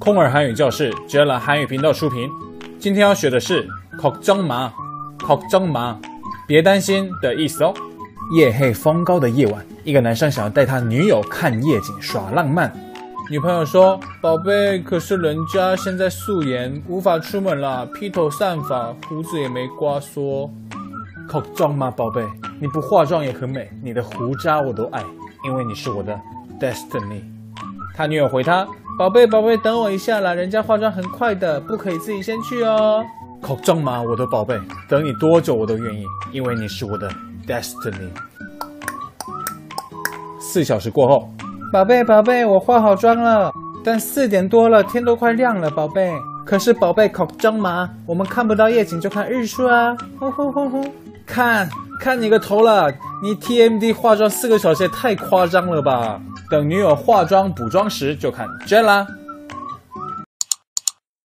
空耳韩语教室 Jella 韩语频道出品。今天要学的是걱정 마， 걱정 마， 别担心的意思哦。夜黑风高的夜晚，一个男生想要带他女友看夜景耍浪漫。女朋友说：“宝贝，可是人家现在素颜，无法出门啦，披头散发，胡子也没刮缩。걱정 마，宝贝，你不化妆也很美，你的胡渣我都爱，因为你是我的 destiny。”他女友回他：“宝贝，宝贝，等我一下啦，人家化妆很快的，不可以自己先去哦。걱정 마，我的宝贝，等你多久我都愿意，因为你是我的 destiny。”4小时过后，宝贝，宝贝，我化好妆了，但4点多了，天都快亮了，宝贝。可是宝贝，걱정 마，我们看不到夜景就看日出啊！呼呼呼呼，看你个头了！你 TMD 化妆4个小时也太夸张了吧！等女友化妆补妆时，就看 Jella。